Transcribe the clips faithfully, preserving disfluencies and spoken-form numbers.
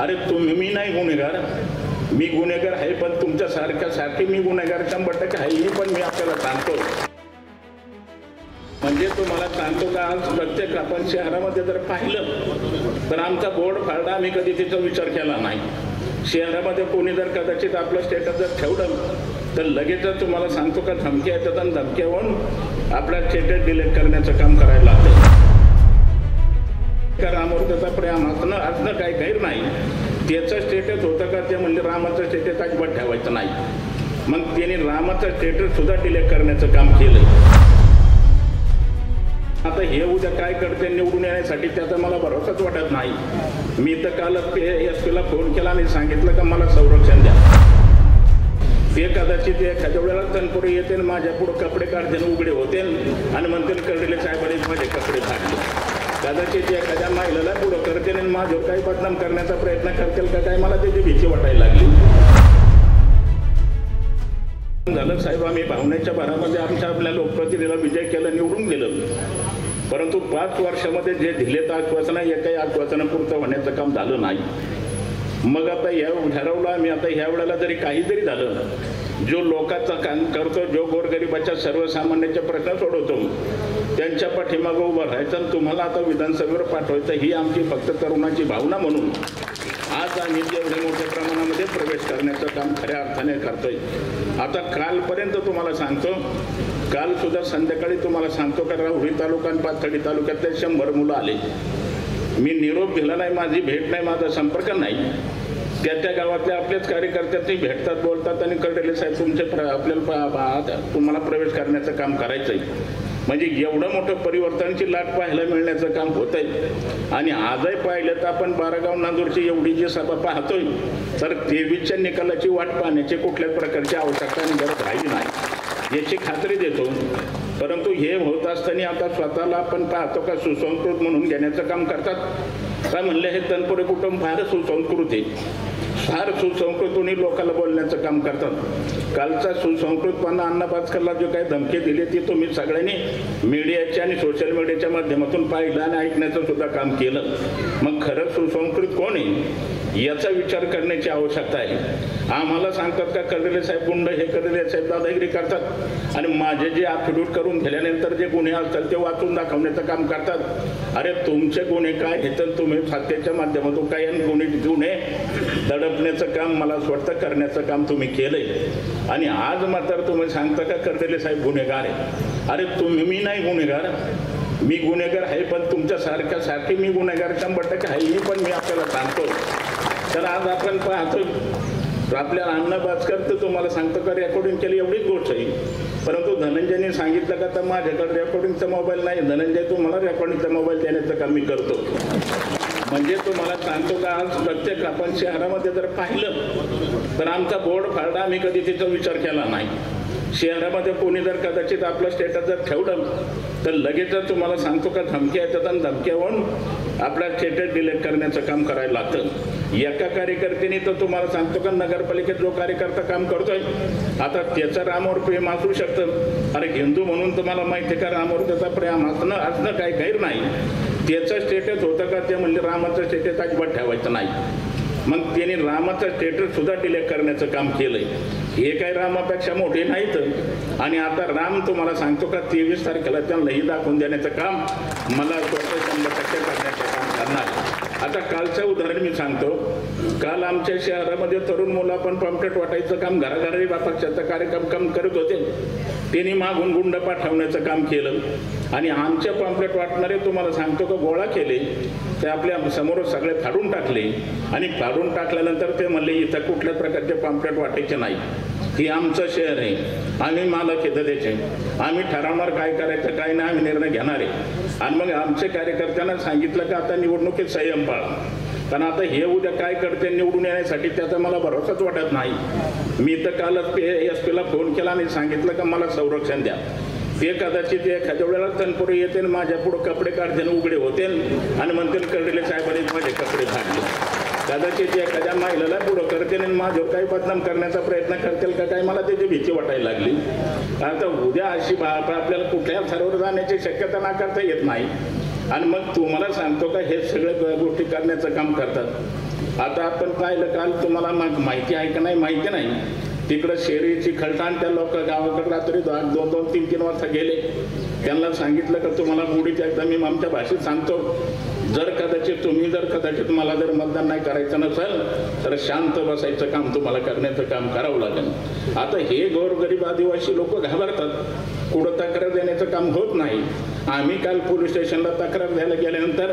अरे तुम्ही मी नाही गुन्हेगार, मी गुन्हेगार आहे पण तुमच्या सारख्या सारखे मी गुन्हेगार शंभर टक्के आहे, ही पण मी आपल्याला सांगतो. म्हणजे तुम्हाला सांगतो का आज प्रत्येक आपण शहरामध्ये जर पाहिलं तर आमचा बोर्ड फाडला, आम्ही कधी तिचा विचार केला नाही. शहरामध्ये कोणी जर कदाचित आपलं स्टेटस जर ठेवलं तर लगेचच तुम्हाला सांगतो का धमक्या येतात आणि धमक्यावरून आपला स्टेटस डिलीट करण्याचं काम करायला लागतं. रामावर त्याचा प्रेम असणं असणं काही गैर नाही. त्याचं स्टेटस होतं का ते म्हणजे रामाचं स्टेटस अजिबात ठेवायचं नाही. मग त्यांनी रामाचं स्टेटस सुद्धा डिलीट करण्याचं काम केलं. आता हे उद्या काय करते निवडून येण्यासाठी त्याचा मला भरोसाच वाटत नाही. मी तर कालच एस पीला फोन केला आणि सांगितलं का मला संरक्षण द्या. ते कदाचित एखाद्या वेळेला तनपुरी येते माझ्या पुढे कपडे काढते उघडे होते आणि म्हणते कर्डिले साहेबांनी माझे कपडे फाडले. कदाचित एखाद्या महिलेला पुढं करते आणि माझ्यावर काही बदनाम करण्याचा प्रयत्न करतील का काय मला त्याची भीती वाटायला लागली. झालं साहेब, आम्ही भावनेच्या भरामध्ये आमच्या आपल्या लोकप्रतिनिधीला विजय केला, निवडून गेलं. परंतु पाच वर्षामध्ये जे दिलेत आश्वासन एकाही आश्वासनं पूर्ण होण्याचं काम झालं नाही. मग आता या ठरवलं आम्ही आता ह्या वेळेला जरी काही जरी झालं, जो लोकांचं काम करतो, जो गोरगरिबाच्या सर्वसामान्यांचे प्रश्न सोडवतो, त्यांच्या पाठीमागं उभं राहायचं. तुम्हाला आता विधानसभेवर पाठवायचं ही आमची फक्त तरुणाची भावना म्हणून आज आम्ही एवढ्या मोठ्या प्रमाणामध्ये प्रवेश करण्याचं काम खऱ्या अर्थाने करतोय. आता कालपर्यंत तुम्हाला सांगतो, काल सुद्धा संध्याकाळी तुम्हाला सांगतो का राहुरी तालुका आणि पाथर्डी तालुक्यातले शंभर मुलं आले. मी निरोप दिला नाही, माझी भेट नाही, माझा संपर्क नाही. त्या त्या गावातल्या आपल्याच कार्यकर्त्यांनी भेटतात, बोलतात आणि कर्डिले साहेब तुमचे आपल्याला तुम्हाला प्रवेश करण्याचं काम करायचं आहे. म्हणजे एवढं मोठं परिवर्तनाची लाट पाहायला मिळण्याचं काम होत आहे. आणि आजही पाहिलं तर आपण बारागाव नांदूरची एवढी जी सभा पाहतोय तर तेवीसच्या निकालाची वाट पाहण्याची कुठल्याच प्रकारची आवश्यकता आणि गरज राहिली नाही याची खात्री देतो. परंतु हे होत असताना आता स्वतःला आपण पाहतो का सुसंस्कृत म्हणून घेण्याचं काम करतात. काय म्हणले हे तनपुरे कुटुंब फार सुसंस्कृत आहे, फार सुसंस्कृतपणे लोकांना बोलण्याचं काम करतात. कालचा सुसंस्कृतपणा अण्णा भास्करला जो काही धमकी दिली ती तुम्ही सगळ्यांनी मीडियाच्या आणि सोशल मीडियाच्या माध्यमातून पाहिलं आणि ऐकण्याचं सुद्धा काम केलं. मग खरंच सुसंस्कृत कोण आहे याचा विचार करण्याची आवश्यकता आहे. आम्हाला सांगतात का कर्डिले साहेब गुंड, हे कर्डिले साहेब दादागिरी करतात आणि माझे जे ॲफिडेविट करून गेल्यानंतर जे गुन्हे असतात ते वाचून दाखवण्याचं काम करतात. अरे तुमचे गुन्हे काय हे तर तुम्ही सत्तेच्या माध्यमातून काय गुन्हे गुन्हे दडपण्याचं काम मला असं वाटतं करण्याचं काम तुम्ही केलंय. आणि आज मात्र तुम्ही सांगता का कर्डिले साहेब गुन्हेगार आहे. अरे तुम्ही मी नाही गुन्हेगार, मी गुन्हेगार आहे पण तुमच्या सारख्या सारखे मी गुन्हेगार शंभर टक्के आहे, ही पण मी आपल्याला सांगतो. तर आज आपण पाहतो आपल्याला अण्णा भास्कर तर तुम्हाला सांगतो का रेकॉर्डिंग केली एवढीच गोष्ट आहे. परंतु धनंजयने सांगितलं का तर माझ्याकडे रेकॉर्डिंगचा मोबाईल नाही, धनंजय तुम्हाला रेकॉर्डिंगचा मोबाईल देण्याचं काम मी करतो. म्हणजे तुम्हाला सांगतो का आज प्रत्येक आपण शहरामध्ये जर पाहिलं तर आमचा बोर्ड फाडला, आम्ही कधी तिचा विचार केला नाही. शहरामध्ये कोणी जर कदाचित आपलं स्टेटस जर ठेवलं तर लगेचच तुम्हाला सांगतो का धमक्या येतात आणि धमक्यावरून आपला स्टेटस डिलीट करण्याचं काम करायला लागतं. एका कार्यकर्त्याने तर तुम्हाला सांगतो का नगरपालिकेत जो कार्यकर्ता काम करतोय आता त्याचं रामावर प्रेम असू शकतं. अरे हिंदू म्हणून तुम्हाला माहिती आहे का रामावर त्याचा प्रेम असणं असणं काही गैर नाही. त्याचं स्टेटस होतं का ते म्हणजे रामाचं स्टेटस अजिबात ठेवायचं नाही. मग त्यांनी रामाचं स्टेटस सुद्धा डिलीट करण्याचं काम केलंय. हे काही रामापेक्षा मोठे नाहीत. आणि आता राम तुम्हाला सांगतो का तेवीस तारखेला त्यांनाही दाखवून देण्याचं काम मला स्वतः शंभर टक्के करण्याचं काम करणार. आता कालचं उदाहरण मी सांगतो. काल आमच्या शहरामध्ये तरुण मुलं पण पॉम्पलेट वाटायचं काम घराघरी पक्षाचं कार्यक्रम काम करत होते. त्यांनी मागून गुंड पाठवण्याचं काम केलं आणि आमच्या पॉम्पलेट वाटणारे तुम्हाला सांगतो का गोळा केले, ते आपल्या समोर सगळे फाडून टाकले आणि फाडून टाकल्यानंतर ते म्हणले इथं कुठल्याच प्रकारचे पॉम्पलेट वाटायचे नाही, ही आमचं शहर आहे, आम्ही मालक इथं द्यायचे, आम्ही ठरवणार काय करायचं काय नाही, आम्ही निर्णय घेणार आहे. आणि मग आमच्या कार्यकर्त्यांना सांगितलं का आता निवडणुकीत संयम पाळा, कारण आता हे उद्या काय करते निवडून येण्यासाठी त्याचा मला भरोसाच वाटत नाही. मी तर कालच एस पीला फोन केला आणि सांगितलं का मला संरक्षण द्या. ते कदाचित एखाद्या वेळेला तनपुरी येते माझ्या पुढे कपडे काढते उघडे होते आणि म्हणतील कर्डिले साहेबांनी माझे कपडे फाडले. कदाचित एखाद्या महिलेला पुढं करते आणि माझ्यावर काही बदनाम करण्याचा प्रयत्न करतील का काय मला त्याची भीती वाटायला लागली. आता उद्या अशी आपल्याला कुठल्या थरावर जाण्याची शक्यता नाकारता येत नाही. आणि मग तुम्हाला सांगतो का हे सगळे गोष्टी करण्याचं काम करतात. आता आपण पाहिलं काल, तुम्हाला माहिती आहे का नाही माहिती नाही, तिकडं शेरीची खलटाण त्या लोक गावाकडे रात्री दोन दोन तीन तीन वाजता गेले. त्यांना सांगितलं का तुम्हाला गुढीत एकदा मी आमच्या भाषेत सांगतो, जर कदाचित तुम्ही जर कदाचित मला जर मतदान नाही करायचं नसेल तर शांत बसायचं काम तुम्हाला करण्याचं काम करावं लागेल. आता हे गोरगरीब आदिवासी लोक घाबरतात, कुठं तक्रार देण्याचं काम होत नाही. आम्ही काल पोलीस स्टेशनला तक्रार द्यायला गेल्यानंतर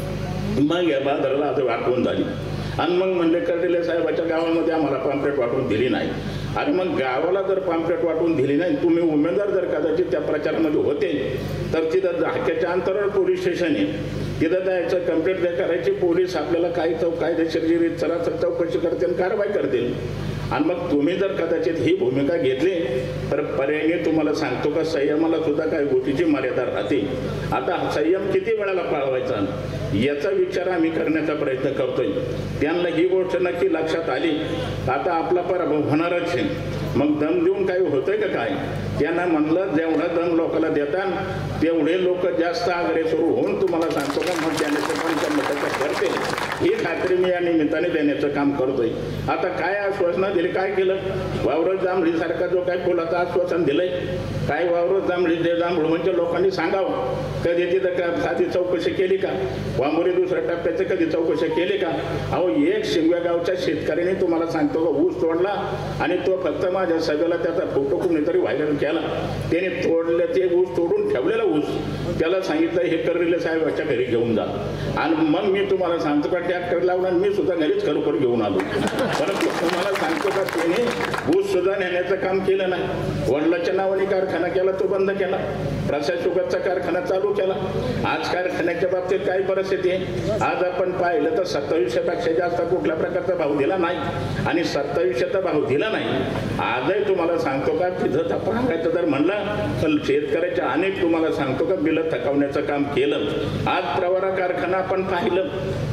मग या बाजाराला आज वाटवून झाली आणि मग म्हणले कर्डिले साहेबाच्या गावामध्ये आम्हाला पॉम्पलेट वाटून दिली नाही. आणि मग गावाला जर पॉम्पलेट वाटून दिली नाही, तुम्ही उमेदवार जर कदाचित त्या प्रचारामध्ये होते तर तिथं हाक्याच्या अंतरावर पोलीस स्टेशन आहे, तिथं जायचं, कंप्लेंट द्या करायची. पोलीस आपल्याला काही चौ कायदेशीर सरासर चौकशी करतील, कारवाई करतील. आणि मग तुम्ही जर कदाचित ही भूमिका घेतली तर पर्यायी तुम्हाला सांगतो का संयमाला सुद्धा काही गोष्टीची मर्यादा राहते. आता संयम किती वेळाला पाळवायचा याचा विचार आम्ही करण्याचा प्रयत्न करतोय. त्यांना ही गोष्ट नक्की लक्षात आली, आता आपला पराभव होणारच आहे. मग दम देऊन काही होतंय का काय? त्यांना म्हणलं जेवढा दम लोकांना देतात तेवढे लोक जास्त अग्रेसर होऊन तुम्हाला सांगतो का मग देण्याचं काम शंभर करते. ही खात्री मी या निमित्ताने देण्याचं काम करतोय. आता काय आश्वासनं दिली, काय केलं? वावरत जांभळी सारखा जो काय फुलाचं आश्वासन दिलंय, काय वावरत जांभळी जे जांभूळ म्हणजे लोकांनी सांगावं. कधी तिथं का साधी चौकशी केली का? वांबोरी दुसऱ्या टप्प्याचं कधी चौकशी केली का? अहो, एक शिंगव्या गावच्या शेतकऱ्याने तुम्हाला सांगतो का ऊस तोडला आणि तो फक्त माझ्या सगळ्याला त्याचा फोटो कुणीतरी व्हायरल केला. त्याने तोडले ते ऊस, तोडून ठेवलेला ऊस, त्याला सांगितलं हे कर्डिले साहेबाच्या घरी घेऊन जा. आणि मग मी तुम्हाला सांगतो का ट्रॅक्टर लावला, मी सुद्धा घरीच खरोखर घेऊन आलो. परंतु तुम्हाला सांगतो का त्याने ऊस सुद्धा नेण्याचं काम केलं नाही. वडिलाच्या नावाने कारखाना केला, तो बंद केला. प्रशासकाचा कारखाना चालू केला. आज कारखान्याच्या बाबतीत काय परिस्थिती आहे? आज आपण पाहिलं तर सत्तावीसशे पेक्षा जास्त कुठल्या प्रकारचा भाव दिला नाही आणि सत्तावीसशेचा भाव दिला नाही. आजही तुम्हाला सांगतो का तिथं तपासायचं जर म्हणलं तर शेतकऱ्याच्या अनेक तुम्हाला सांगतो का बिलं थकवण्याचं काम केलं. आज प्रवरा कारखाना आपण पाहिलं,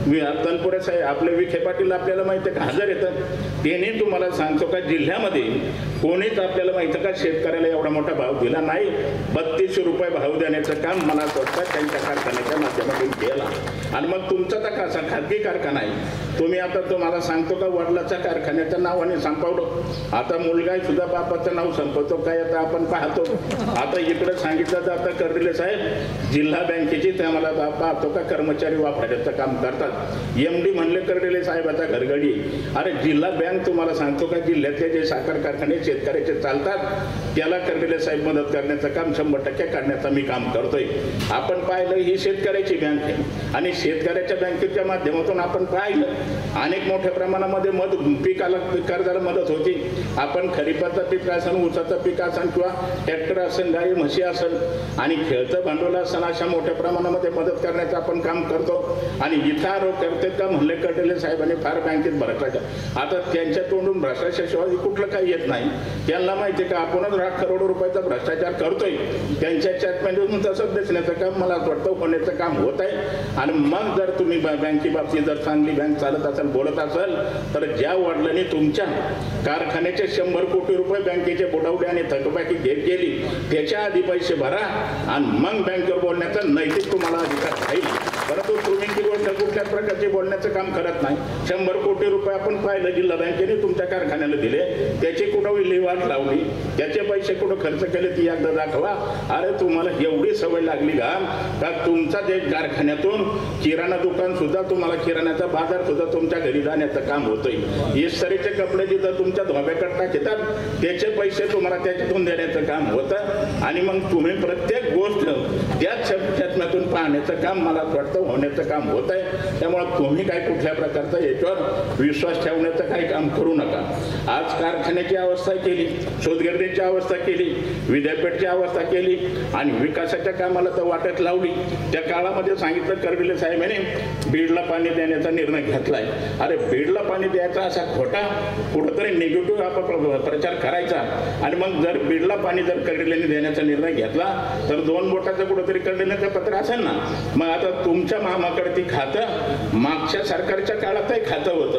तनपुरे साहेब आपले विखे पाटील आपल्याला माहिती आहे का हजर येतं. त्यांनी तुम्हाला सांगतो का जिल्ह्यामध्ये कोणीच आपल्याला माहिती का शेतकऱ्याला एवढा मोठा भाव दिला नाही. बत्तीसशे रुपये भाव देण्याचं काम मला वाटतं त्यांच्या कारखान्याच्या माध्यमातून केला. आणि मग तुमचा तर कसा खाजगी कारखाना आहे, तुम्ही आता तुम्हाला सांगतो का वडिलाच्या कारखान्याच्या नावाने संपवलं. आता मुलगा सुद्धा बापाचं नाव संपवतो काय? आता आपण पाहतो. आता इकडे सांगितलं जातं कर्डिले साहेब जिल्हा बँकेची ते आम्हाला पाहतो का कर्मचारी वापरण्याचं काम करतात. एम डी म्हणले कर्डिले साहेबाचा घरगडी. अरे जिल्हा बँक तुम्हाला सांगतो का जिल्ह्यातले जे साखर कारखाने शेतकऱ्याचे चालतात त्याला कर्डिले साहेब मदत करण्याचं काम शंभर टक्के करण्याचं मी काम करतोय. आपण पाहिलं ही शेतकऱ्याची बँक आहे आणि शेतकऱ्याच्या बँकेच्या माध्यमातून आपण पाहिलं अनेक मोठ्या प्रमाणामध्ये मद पिकाला कर्जाला मदत होती. आपण खरीपाचं पीक असेल, ऊसाचं पीक असेल किंवा ट्रॅक्टर असेल, गाई म्हशी असेल आणि खेळतं भांडवल असेल, अशा मोठ्या प्रमाणामध्ये मदत करण्याचं आपण काम करतो. आणि इथं आरोप करतात का म्हणले कर्डिले साहेबांनी फार बँकेत भ्रष्टाचार. आता त्यांच्या तोंडून भ्रष्टाचार कुठलं काही येत नाही. त्यांना माहिती आहे का आपणच लाख करोड रुपयाचा भ्रष्टाचार करतोय. त्यांच्या चॅटमॅन तसंच दिसण्याचं काम मला वाटतं होण्याचं काम होत आहे. आणि मग जर तुम्ही बँके बाबतीत जर चांगली बँक चालत असेल, बोलत असेल तर ज्या वडिलांनी तुमच्या कारखान्याचे शंभर कोटी रुपये बँकेचे बुडवले आणि थकबाकी घेत गेली त्याच्या आधी पैसे भरा आणि मग बँकेवर बोलण्याचा नैतिक तुम्हाला अधिकार राहील. परंतु तुम्ही ती गोष्ट कुठल्याच प्रकारचे बोलण्याचं काम करत नाही. शंभर कोटी रुपये आपण पाहिलं जिल्हा बँकेने तुमच्या कारखान्याला दिले, त्याची कुठं विल्हेवाट लावली, त्याचे पैसे कुठं खर्च केले ती एकदा दाखवा. अरे तुम्हाला एवढी सवय लागली का का तुमचा जे कारखान्यातून किराणा दुकान सुद्धा तुम्हाला किराण्याचा बाजार सुद्धा तुमच्या घरी जाण्याचं काम होतंय. इस्त्रीचे कपडे जिथं तुमच्या धोब्याकडे टाकतात त्याचे पैसे तुम्हाला त्याच्यातून देण्याचं काम होतं. आणि मग तुम्ही प्रत्येक गोष्ट त्याच चष्म्यातून पाहण्याचं काम मला वाटतं होण्याचं काम होत आहे. त्यामुळे तुम्ही काय कुठल्या प्रकारचा याच्यावर विश्वास ठेवण्याचं काही काम करू नका. आज कारखान्याची अवस्था केली, शोधगिरणीची अवस्था केली, विद्यापीठची अवस्था केली आणि विकासाच्या कामाला तर वाटत लावली. त्या काळामध्ये सांगितलं कर्डिले साहेबांनी बीडला पाणी देण्याचा निर्णय घेतलाय. अरे बीडला पाणी द्यायचा असा खोटा कुठंतरी निगेटिव्ह आपण प्रचार करायचा आणि मग जर बीडला पाणी जर कर्डिलेने देण्याचा निर्णय घेतला तर दोन बोटाचं कुठंतरी कर्डिलेचं पत्र असेल ना. मग आता तुमच्या मामाकडे ती खातं मागच्या सरकारच्या काळातही खातं होतं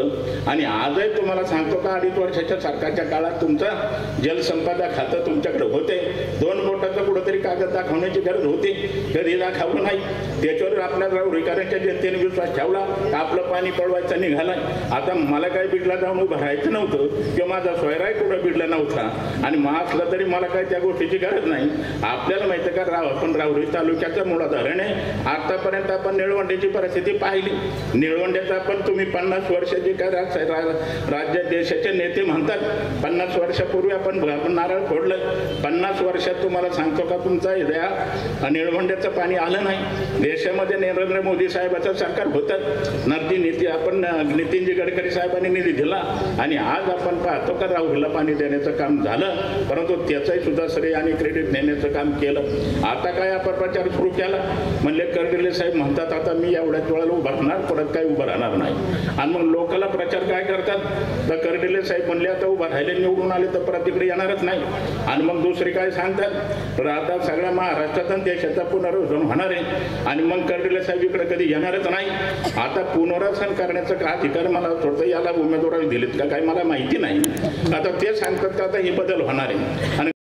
आणि आजही तुम्हाला सांगतो का अडीच वर्षाच्या सरकारच्या काळात तुमचं जलसंपदा खातं तुमच्याकडे होते, दोन बोटाचं कुठंतरी कागद दाखवण्याची गरज होती, कधी दाखवलं नाही. त्याच्यावर आपल्या नागरिकांच्या जनतेने विश्वास ठेवला का आपलं पाणी पळवायचं निघालाय. आता मला काही बीडला जाऊन उभं राहायचं नव्हतं किंवा माझा सोयराय कुठं बीडला नव्हता आणि मग असलं तरी मला काही त्या गोष्टीची गरज नाही. आपल्याला माहिती का राव आपण राहुरी तालुक्याचं मुळा धरण आहे. आतापर्यंत आपण निळवंड्याची परिस्थिती पाहिली. निळवंड्याचा आपण तुम्ही पन्नास वर्षाचे काय राज्य देशाचे नेते म्हणतात, पन्नास वर्षापूर्वी आपण नारळ फोडलं. पन्नास वर्षात तुम्हाला सांगतो का तुमचा या निळवंड्याचं पाणी आलं नाही. देशामध्ये नरेंद्र मोदी साहेबाचं सरकार होतं, नदी नीती आपण नितीनजी गडकरी साहेबांनी निधी दिला आणि आज आपण पाहतो का राहुरीला पाणी देण्याचं काम झालं, परंतु त्याचंही सुद्धा श्रेय आणि क्रेडिट नेण्याचं काम केलं. आता काय आपण प्रचार सुरू केला म्हणले कर्डिले साहेब म्हणतात आता मी एवढ्याच वेळेला उभं राहणार, परत काही उभं राहणार नाही. आणि मग लोकांना प्रचार काय करतात तर कर्डिले साहेब म्हणले आता उभं राहिले निवडून आले तर परत तिकडे येणारच नाही. आणि मग दुसरी काय सांगतात तर आता सगळ्या महाराष्ट्रात आणि देशाचा पुनर्वसन होणार आहे आणि मग कर्डिले साहेब इकडे कधी येणारच नाही. आता पुनर्वसन करण्याचं का अधिकार मला थोडं याला उमेदवाराला दिलेत का काही मला माहिती नाही. आता ते सांगतात का आता हे बदल होणार आहे. आणि